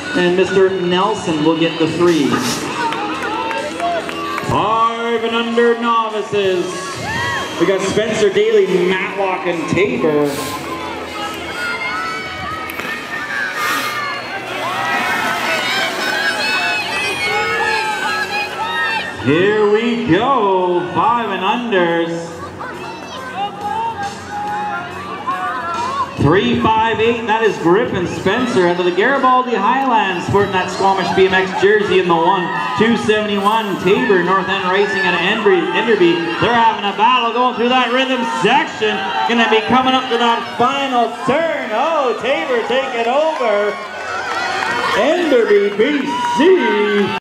And Mr. Nelson will get the 3. 5 and under novices. We got Spencer Daly, Matlock, and Tabor. Here we go, 5 and unders. 358, that is Griffin Spencer out of the Garibaldi Highlands, sporting that Squamish BMX jersey in the 1. 271, Tabor, North End Racing out of Enderby. They're having a battle going through that rhythm section. Gonna be coming up to that final turn. Oh, Tabor taking over. Enderby, BC.